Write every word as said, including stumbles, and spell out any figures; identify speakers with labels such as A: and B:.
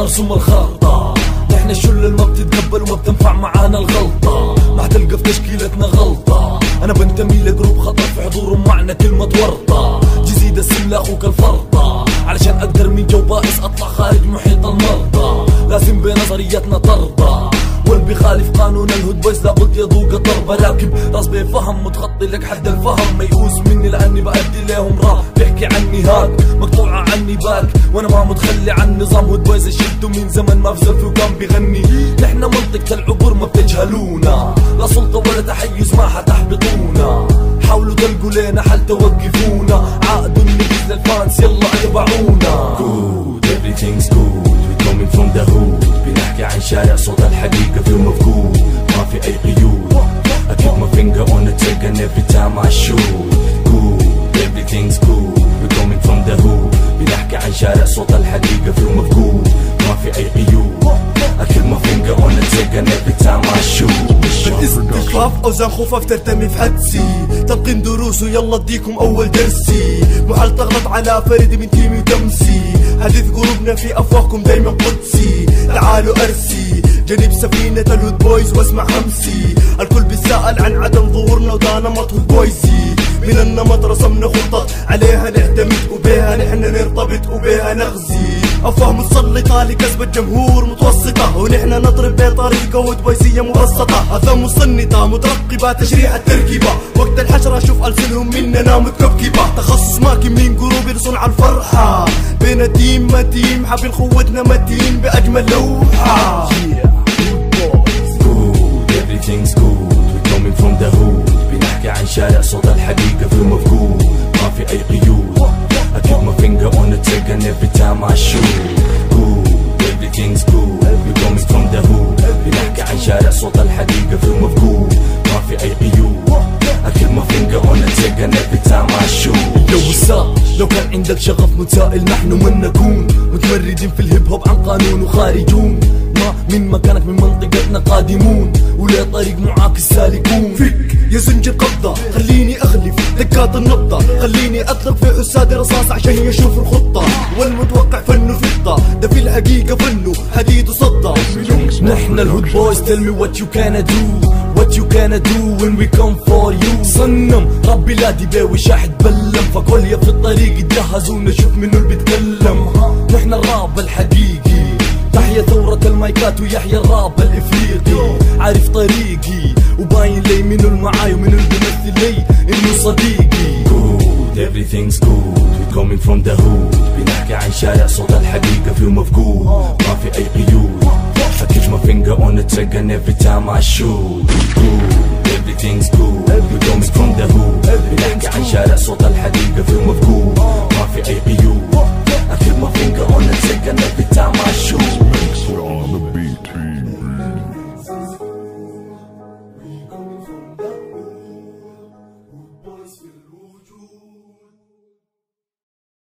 A: مرسوم الخرطة. نحن الشلة اللي ما بتتقبل وما بتنفع معانا الغلطة. ما حتلقى في تشكيلتنا غلطة. انا بنتمي لجروب خطر في حضورهم معنا كلمة ورطة. جزيد السم لاخوك الفرطة علشان اقدر من جو بائس اطلع خارج محيط المرضى. لازم بنظريتنا ترضى واللي بيخالف قانون الهود بويز لابد يذوق ضربة. راكب راس بفهم متخطي لك حد الفهم. ميؤوس مني لاني بأدي لهم راب بيحكي عني هاك مقطوعة عني باك. وانا ما متخلي عن نظام هود بويز شدوا من زمن ما في زلفي وكان بيغني. نحن منطقة العبور ما بتجهلونا. لا سلطة ولا تحيز ما حتحبطونا. حاولوا تلقوا لينا حل توقفونا. عقدوا النبيذ للفانس يلا اتبعونا.
B: Good, everything's good, we coming from the hood. بنحكي عن شارع صوت الحقيقة فيه مفقود. ما في أي قيود. I keep my finger on the trigger and every time I shoot. Good, everything's good, we coming from the hood. بنحكي عن شارع صوت الحقيقة فيه مفقود. ما في أي قيود. I keep my finger on the trigger and every time I shoot.
C: استخفاف أوزان خفاف ترتمي في حدسي. تلقين دروس ويلا اديكم أول درسي. محال تغلط على فرد من تيمي وتمسي. حديث قلوبنا في أفواهكم دايما قدسي. تعالوا أرسي جنب سفينة الهود بويز واسمع همسي. الكل بيسأل عن عدم ظهورنا وده نمط هود بويزي. من النمط رسمنا خطط عليها نعتمد وبيها نحن نرتبط وبيها نغزي. أفواه متسلطة لكسب الجمهور متوسطة ونحن نضرب بطريقة هود بويزية مبسطة. هذا مصنطة مترقبة تشريع التركيبة. وقت الحشرة شوف ألسنهم مننا متكبكبة. تخصص ماكي من جروب لصنع الفرحة. بين تيم ما تيم حابين خوتنا متين بأجمل لوحة.
B: Good, everything's good, we coming from the hood. بنحكي عن شارع صوت الحقيقة فيه مفقود. ما في أي قيود. I keep my finger on the trigger and every time I shoot. Good, everything's good, we coming from the hood. بنحكي عن شارع صوت الحقيقة فيه مفقود. ما في أي قيود. I keep my finger on the trigger and every time I shoot.
A: لو وسام لو كان عندك شغف متسائل نحن من نكون. متمردين في الهيب هوب عن قانون وخارجون. ما من مكانك من منطقتنا قادمون. ولا طريق معاكس سالكون.
C: فيك يا زنجر قبضة خليني اغلف دكات النبضة. خليني اطلق في حسادي رصاص عشان يشوف الخطة. والمتوقع فنه فضة ده في الحقيقة فنه حديد وصدى.
A: نحن الهود بويز tell me what you can do. What you can do when we come for you. صنم ربي لا دي بيوي شاحد بلم. فكل في الطريق يتجهزوا نشوف منو اللي بيتكلم. نحن الراب الحقيقي. تحيا ثورة المايكات ويحيا الراب الافريقي. عارف طريقي وباين لي منو المعاي ومنو اللي بيمثل لي انه صديقي.
B: Good, everything's good, we coming from the hood. بنحكي عن شارع صوت الحقيقة فيه مفقود. ما في أي قيود. I keep my finger on the trigger and every time I shoot. Good, everything's good, we coming from the hood. بنحكي عن شارع صوت الحقيقة فيه مفقود. ما في أي قيود. I keep my finger